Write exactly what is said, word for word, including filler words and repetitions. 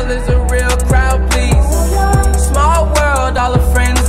is a real crowd, please. Small world, all the friends